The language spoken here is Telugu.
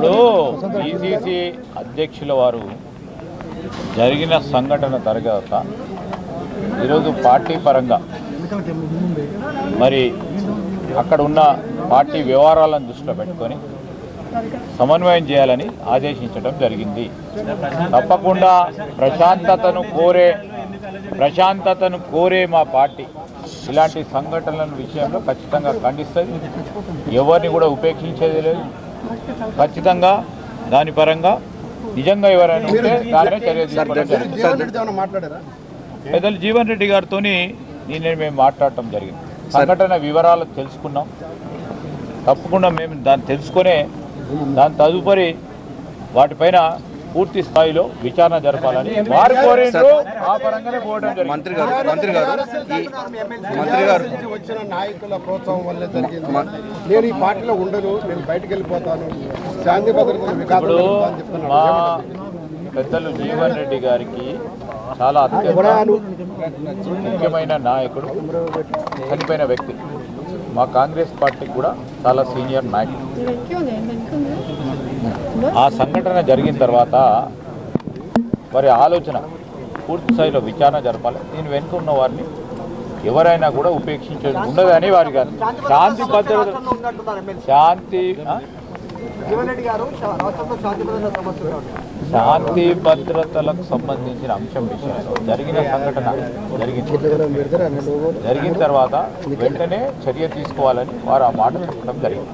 ఇప్పుడు పిసిసి అధ్యక్షుల వారు జరిగిన సంఘటన తర్వాత ఈరోజు పార్టీ పరంగా మరి అక్కడ ఉన్న పార్టీ వ్యవహారాలను దృష్టిలో పెట్టుకొని సమన్వయం చేయాలని ఆదేశించడం జరిగింది. తప్పకుండా ప్రశాంతతను కోరే మా పార్టీ ఇలాంటి సంఘటనల విషయంలో ఖచ్చితంగా ఖండిస్తుంది. ఎవరిని కూడా ఉపేక్షించేది లేదు. ఖచ్చితంగా దాని పరంగా నిజంగా ఎవరైనా ఉంటే దానిపై చర్య తీసుకోవడం జరిగింది. పెద్దలు జీవన్ రెడ్డి గారితో మేము మాట్లాడటం జరిగింది. సంఘటన వివరాలు తెలుసుకున్నాం. తప్పకుండా మేము దాన్ని తెలుసుకునే దాని తదుపరి వాటిపైన పూర్తి స్థాయిలో విచారణ జరపాలని వారు కోరేందుకు ఆ పరంగానే పోవడం జరిగింది. మంత్రి గారు వచ్చిన నాయకుల ప్రోత్సాహం వల్లే జరిగింది. నేను ఈ పార్టీలో ఉండను, నేను బయటకు వెళ్ళిపోతాను, శాంతి భద్రతలు మా పెద్దలు జీవన్ రెడ్డి గారికి చాలా అత్యంత ముఖ్యమైన నాయకుడు, చనిపోయిన వ్యక్తి. మా కాంగ్రెస్ పార్టీకి కూడా చాలా సీనియర్ నాయకుడు. ఆ సంఘటన జరిగిన తర్వాత వారి ఆలోచన పూర్తి స్థాయిలో విచారణ జరపాలి. దీని వెనుక ఉన్న వారిని ఎవరైనా కూడా ఉపేక్షించేది ఉండదని వారి గారు శాంతి భద్రతలకు సంబంధించిన అంశం విషయంలో జరిగిన సంఘటన జరిగిన తర్వాత వెంటనే చర్య తీసుకోవాలని వారు ఆ మాట చెప్పడం జరిగింది.